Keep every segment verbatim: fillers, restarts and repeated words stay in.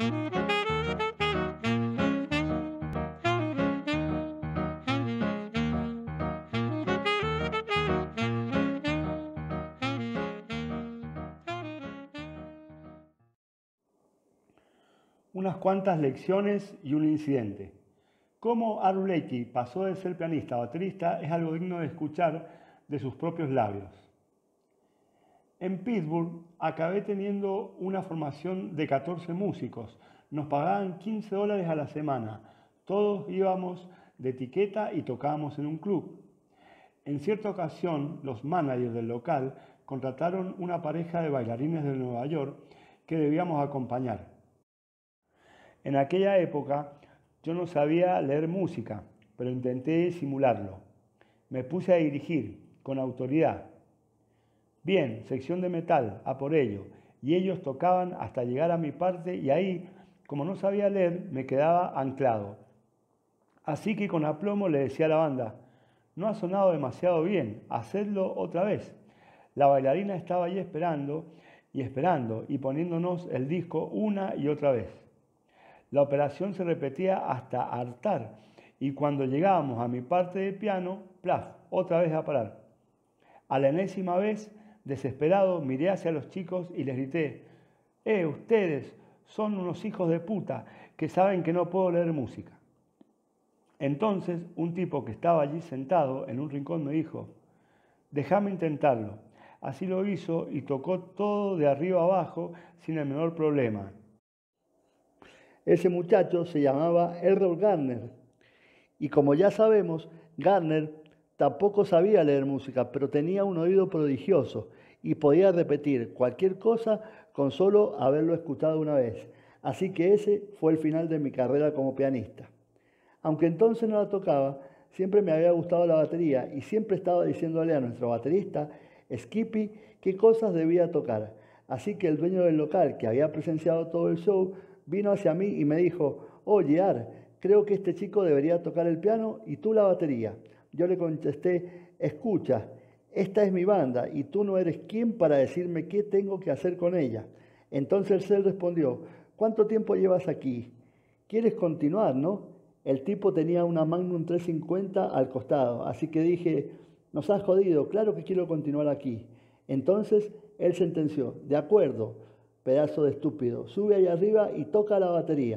Unas cuantas lecciones y un incidente. Cómo Art Blakey pasó de ser pianista a baterista es algo digno de escuchar de sus propios labios. En Pittsburgh acabé teniendo una formación de catorce músicos. Nos pagaban quince dólares a la semana. Todos íbamos de etiqueta y tocábamos en un club. En cierta ocasión, los managers del local contrataron una pareja de bailarines de Nueva York que debíamos acompañar. En aquella época yo no sabía leer música, pero intenté simularlo. Me puse a dirigir con autoridad. Bien, sección de metal, a por ello. Y ellos tocaban hasta llegar a mi parte y ahí, como no sabía leer, me quedaba anclado. Así que con aplomo le decía a la banda, no ha sonado demasiado bien, hacedlo otra vez. La bailarina estaba allí esperando y esperando y poniéndonos el disco una y otra vez. La operación se repetía hasta hartar y cuando llegábamos a mi parte de piano, plaf, otra vez a parar. A la enésima vez, desesperado, miré hacia los chicos y les grité, ¡eh, ustedes son unos hijos de puta que saben que no puedo leer música! Entonces, un tipo que estaba allí sentado en un rincón me dijo, déjame intentarlo. Así lo hizo y tocó todo de arriba abajo sin el menor problema. Ese muchacho se llamaba Errol Garner y como ya sabemos, Garner tampoco sabía leer música, pero tenía un oído prodigioso y podía repetir cualquier cosa con solo haberlo escuchado una vez. Así que ese fue el final de mi carrera como pianista. Aunque entonces no la tocaba, siempre me había gustado la batería y siempre estaba diciéndole a nuestro baterista, Skippy, qué cosas debía tocar. Así que el dueño del local, que había presenciado todo el show, vino hacia mí y me dijo, oye, Ar, creo que este chico debería tocar el piano y tú la batería. Yo le contesté, escucha, esta es mi banda y tú no eres quien para decirme qué tengo que hacer con ella. Entonces él respondió, ¿cuánto tiempo llevas aquí? ¿Quieres continuar, no? El tipo tenía una Magnum trescientos cincuenta al costado, así que dije, nos has jodido, claro que quiero continuar aquí. Entonces él sentenció, de acuerdo, pedazo de estúpido, sube ahí arriba y toca la batería.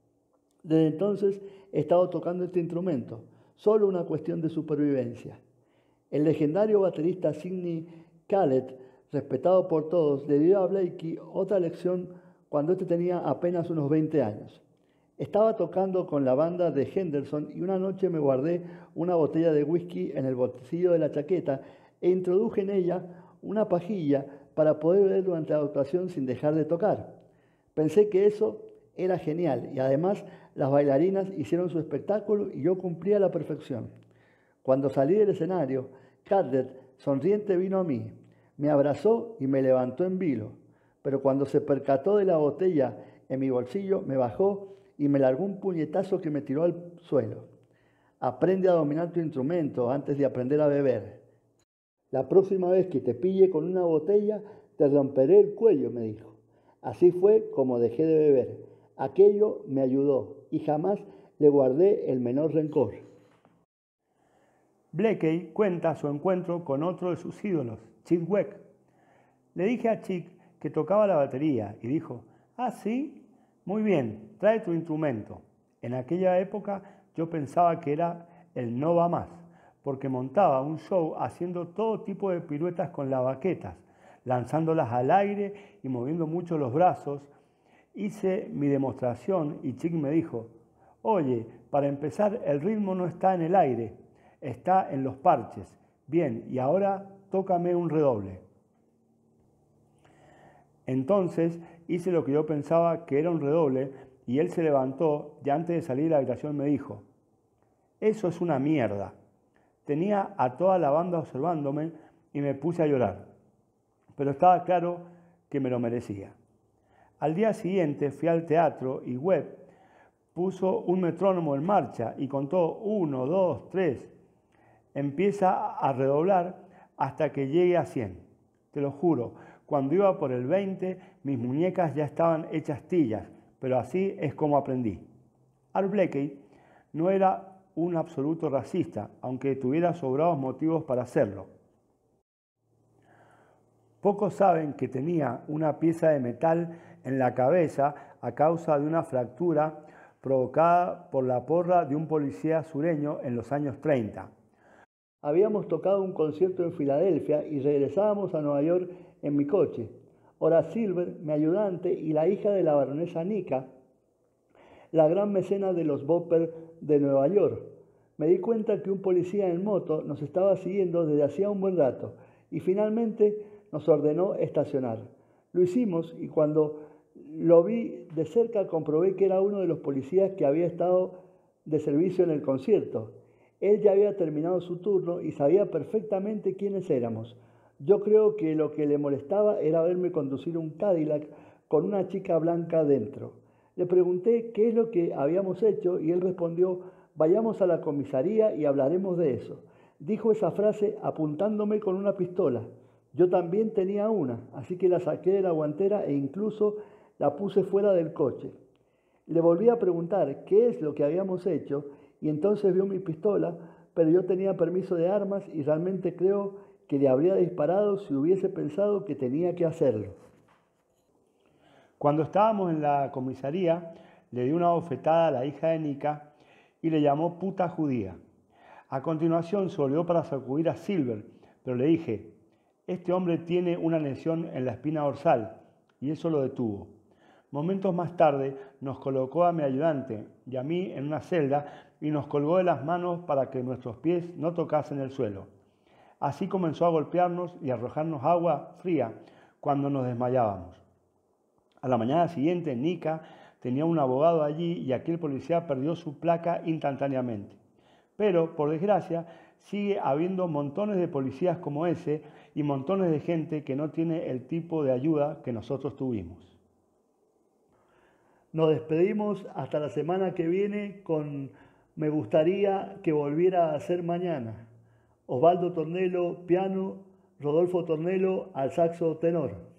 Desde entonces he estado tocando este instrumento, solo una cuestión de supervivencia. El legendario baterista Sidney Khaled, respetado por todos, le dio a Blakey otra lección cuando este tenía apenas unos veinte años. Estaba tocando con la banda de Henderson y una noche me guardé una botella de whisky en el bolsillo de la chaqueta e introduje en ella una pajilla para poder beber durante la actuación sin dejar de tocar. Pensé que eso era genial y además las bailarinas hicieron su espectáculo y yo cumplía a la perfección. Cuando salí del escenario, Khaled, sonriente, vino a mí, me abrazó y me levantó en vilo, pero cuando se percató de la botella en mi bolsillo, me bajó y me largó un puñetazo que me tiró al suelo. Aprende a dominar tu instrumento antes de aprender a beber. La próxima vez que te pille con una botella, te romperé el cuello, me dijo. Así fue como dejé de beber. Aquello me ayudó y jamás le guardé el menor rencor. Blakey cuenta su encuentro con otro de sus ídolos, Chick Beck. Le dije a Chick que tocaba la batería y dijo, ¿ah, sí? Muy bien, trae tu instrumento. En aquella época yo pensaba que era el no va más, porque montaba un show haciendo todo tipo de piruetas con las baquetas, lanzándolas al aire y moviendo mucho los brazos. Hice mi demostración y Chick me dijo, oye, para empezar el ritmo no está en el aire, está en los parches. Bien, y ahora tócame un redoble. Entonces hice lo que yo pensaba que era un redoble y él se levantó y antes de salir de la habitación me dijo, eso es una mierda. Tenía a toda la banda observándome y me puse a llorar, pero estaba claro que me lo merecía. Al día siguiente fui al teatro y Webb puso un metrónomo en marcha y contó uno, dos, tres. Empieza a redoblar hasta que llegue a cien. Te lo juro, cuando iba por el veinte, mis muñecas ya estaban hechas tillas. pero así es como aprendí. Art Blakey no era un absoluto racista, aunque tuviera sobrados motivos para hacerlo. Pocos saben que tenía una pieza de metal en la cabeza a causa de una fractura provocada por la porra de un policía sureño en los años treinta. Habíamos tocado un concierto en Filadelfia y regresábamos a Nueva York en mi coche. Horace Silver, mi ayudante, y la hija de la baronesa Nika, la gran mecena de los Boppers de Nueva York. Me di cuenta que un policía en moto nos estaba siguiendo desde hacía un buen rato y finalmente nos ordenó estacionar. Lo hicimos y cuando lo vi de cerca comprobé que era uno de los policías que había estado de servicio en el concierto. Él ya había terminado su turno y sabía perfectamente quiénes éramos. Yo creo que lo que le molestaba era verme conducir un Cadillac con una chica blanca dentro. Le pregunté qué es lo que habíamos hecho y él respondió: vayamos a la comisaría y hablaremos de eso. Dijo esa frase apuntándome con una pistola. Yo también tenía una, así que la saqué de la guantera e incluso la puse fuera del coche. Le volví a preguntar qué es lo que habíamos hecho y entonces vio mi pistola, pero yo tenía permiso de armas y realmente creo que le habría disparado si hubiese pensado que tenía que hacerlo. Cuando estábamos en la comisaría, le di una bofetada a la hija de Nika y le llamó puta judía. A continuación se volvió para sacudir a Silver, pero le dije: este hombre tiene una lesión en la espina dorsal, y eso lo detuvo. Momentos más tarde nos colocó a mi ayudante y a mí en una celda y nos colgó de las manos para que nuestros pies no tocasen el suelo. Así comenzó a golpearnos y a arrojarnos agua fría cuando nos desmayábamos. A la mañana siguiente, Nika tenía un abogado allí y aquel policía perdió su placa instantáneamente. Pero, por desgracia, sigue habiendo montones de policías como ese y montones de gente que no tiene el tipo de ayuda que nosotros tuvimos. Nos despedimos hasta la semana que viene con Me gustaría que volviera a ser mañana. Osvaldo Tornelo, piano, Rodolfo Tornelo, al saxo tenor.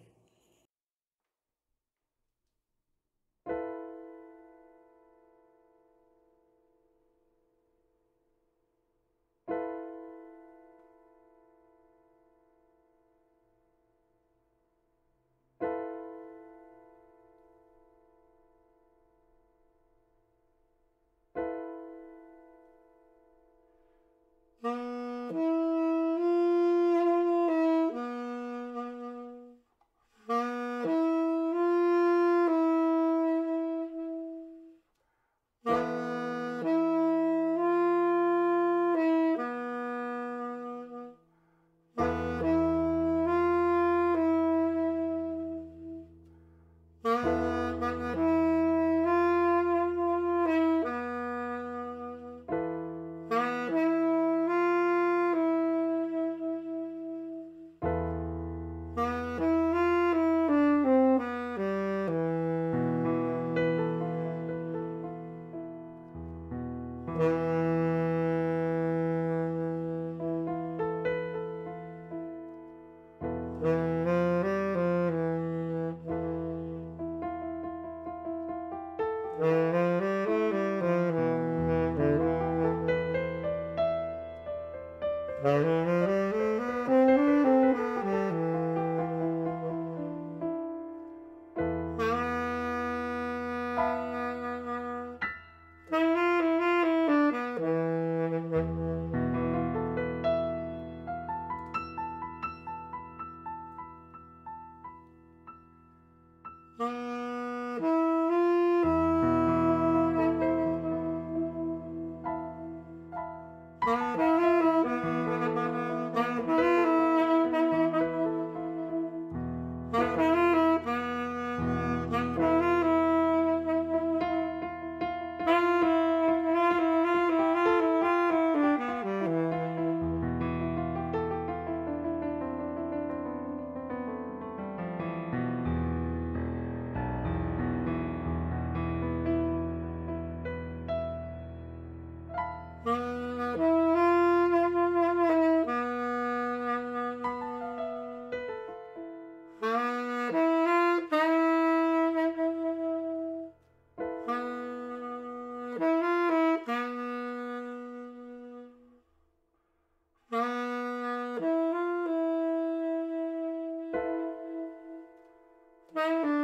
Thank you.